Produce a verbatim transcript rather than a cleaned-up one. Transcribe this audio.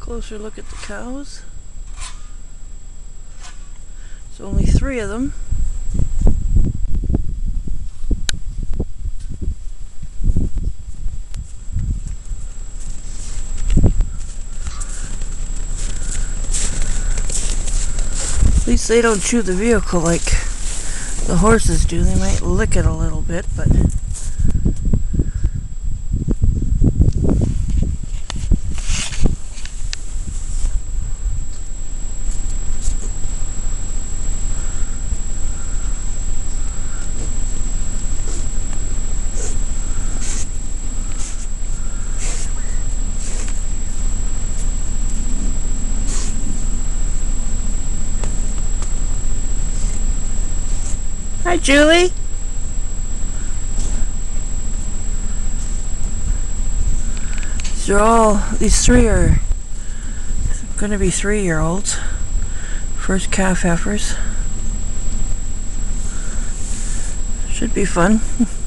Closer look at the cows. There's only three of them. At least they don't chew the vehicle like the horses do. They might lick it a little bit, but hi, Julie. These are all, these three are going to be three-year-olds. First calf heifers. Should be fun.